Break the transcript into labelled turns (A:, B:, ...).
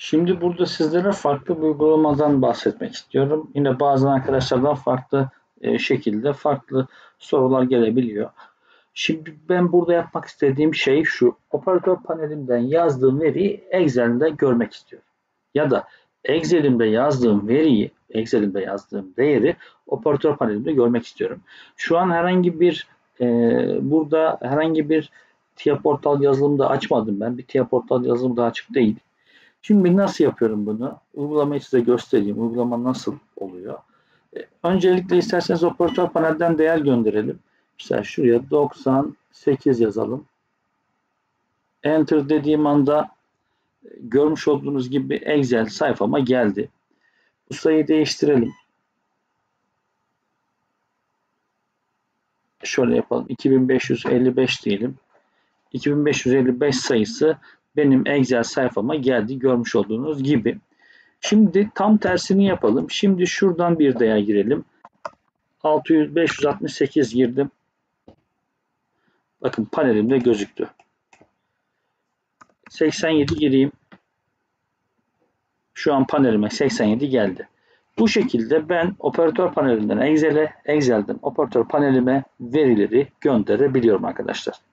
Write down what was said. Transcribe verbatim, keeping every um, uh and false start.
A: Şimdi burada sizlere farklı bir uygulamadan bahsetmek istiyorum. Yine bazı arkadaşlardan farklı e, şekilde farklı sorular gelebiliyor. Şimdi ben burada yapmak istediğim şey şu. Operatör panelimden yazdığım veriyi Excel'de görmek istiyorum. Ya da Excel'imde yazdığım veriyi, Excel'imde yazdığım değeri operatör panelimde görmek istiyorum. Şu an herhangi bir e, burada herhangi bir T I A Portal yazılımı da açmadım ben. Bir T I A Portal yazılımı da açık değil. Şimdi nasıl yapıyorum bunu? Uygulamayı size göstereyim. Uygulama nasıl oluyor? E, öncelikle isterseniz operatör panelden değer gönderelim. İşte şuraya doksan sekiz yazalım. Enter dediğim anda e, görmüş olduğunuz gibi Excel sayfama geldi. Bu sayıyı değiştirelim. Şöyle yapalım. iki bin beş yüz elli beş diyelim. iki bin beş yüz elli beş sayısı benim Excel sayfama geldi. Görmüş olduğunuz gibi. Şimdi tam tersini yapalım. Şimdi şuradan bir değer girelim. altı yüz beş yüz altmış sekiz girdim. Bakın panelimde gözüktü. seksen yedi gireyim. Şu an panelime seksen yedi geldi. Bu şekilde ben operatör panelinden Excel'e, Excel'den operatör panelime verileri gönderebiliyorum arkadaşlar.